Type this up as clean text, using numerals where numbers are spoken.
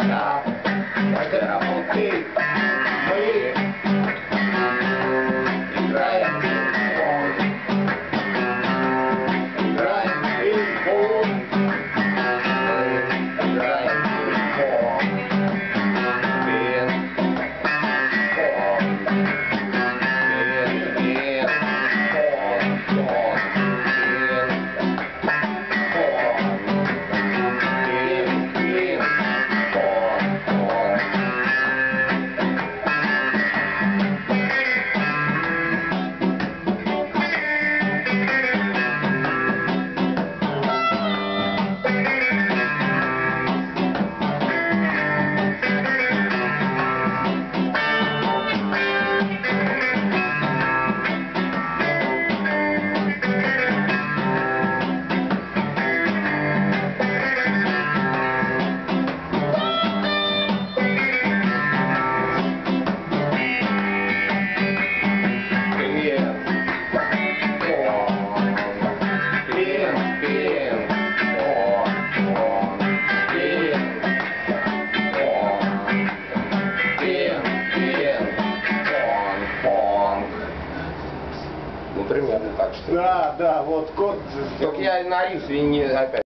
Да. Это ты, мы играем в пинг-понг. Играем в пинг-понг. Мы играем в пинг-понг. Ну, примерно так что. Да, да, вот кот. Только я на рифе не опять.